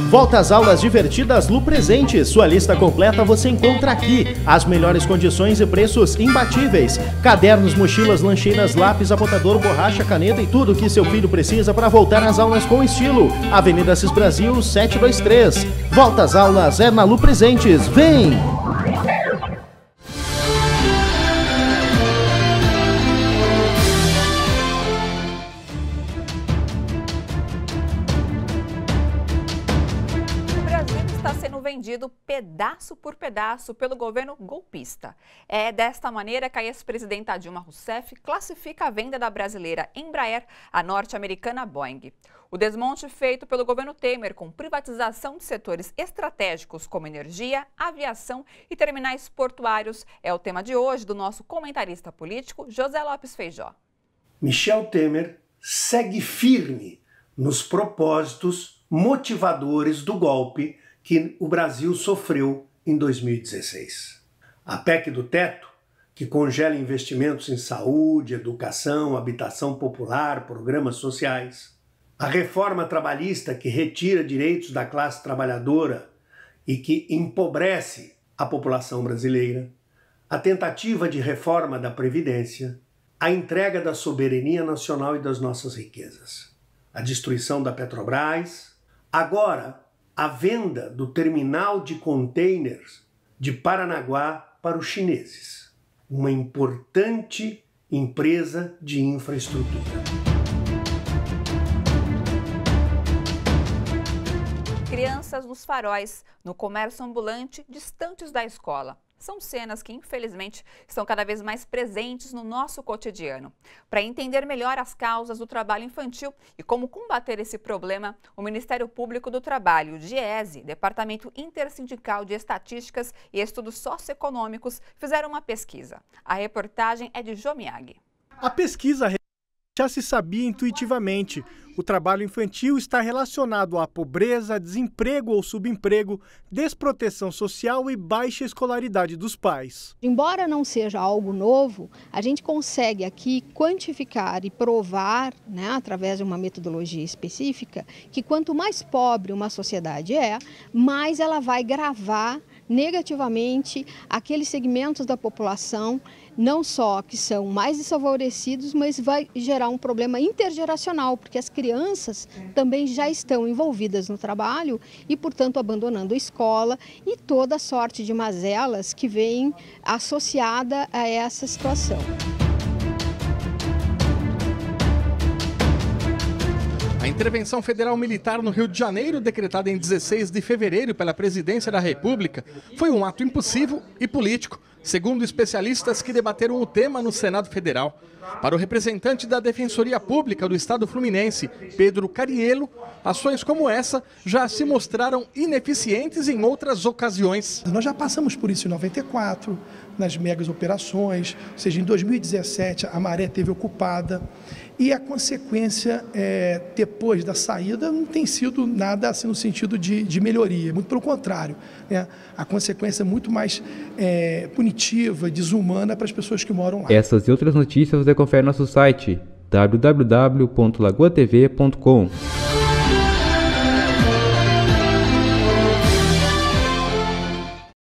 Volta às aulas divertidas Lu Presentes. Sua lista completa você encontra aqui. As melhores condições e preços imbatíveis. Cadernos, mochilas, lancheiras, lápis, apontador, borracha, caneta e tudo o que seu filho precisa para voltar às aulas com estilo. Avenida Assis Brasil, 723. Volta às aulas é na Lu Presentes. Vem! Vendido pedaço por pedaço pelo governo golpista. É desta maneira que a ex-presidenta Dilma Rousseff classifica a venda da brasileira Embraer à norte-americana Boeing. O desmonte feito pelo governo Temer com privatização de setores estratégicos como energia, aviação e terminais portuários é o tema de hoje do nosso comentarista político José Lopes Feijó. Michel Temer segue firme nos propósitos motivadores do golpe que o Brasil sofreu em 2016. A PEC do teto, que congela investimentos em saúde, educação, habitação popular, programas sociais. A reforma trabalhista, que retira direitos da classe trabalhadora e que empobrece a população brasileira. A tentativa de reforma da Previdência. A entrega da soberania nacional e das nossas riquezas. A destruição da Petrobras. Agora, a venda do terminal de containers de Paranaguá para os chineses, uma importante empresa de infraestrutura. Crianças nos faróis, no comércio ambulante, distantes da escola. São cenas que, infelizmente, estão cada vez mais presentes no nosso cotidiano. Para entender melhor as causas do trabalho infantil e como combater esse problema, o Ministério Público do Trabalho, o DIESE, Departamento Intersindical de Estatísticas e Estudos Socioeconômicos, fizeram uma pesquisa. A reportagem é de Jô Miyagi. A pesquisa já se sabia intuitivamente. O trabalho infantil está relacionado à pobreza, desemprego ou subemprego, desproteção social e baixa escolaridade dos pais. Embora não seja algo novo, a gente consegue aqui quantificar e provar, através de uma metodologia específica, que quanto mais pobre uma sociedade é, mais ela vai gravar negativamente aqueles segmentos da população, não só que são mais desfavorecidos, mas vai gerar um problema intergeracional, porque as crianças também já estão envolvidas no trabalho e, portanto, abandonando a escola e toda a sorte de mazelas que vem associada a essa situação. A intervenção federal militar no Rio de Janeiro, decretada em 16 de fevereiro pela Presidência da República, foi um ato impulsivo e político, segundo especialistas que debateram o tema no Senado Federal. Para o representante da Defensoria Pública do Estado Fluminense, Pedro Cariello, ações como essa já se mostraram ineficientes em outras ocasiões. Nós já passamos por isso em 94, nas megas operações, ou seja, em 2017 a Maré teve ocupada e a consequência depois da saída não tem sido nada assim no sentido de melhoria, muito pelo contrário, a consequência é muito mais punitiva, desumana para as pessoas que moram lá. Essas e outras notícias você confere no nosso site www.lagoatv.com.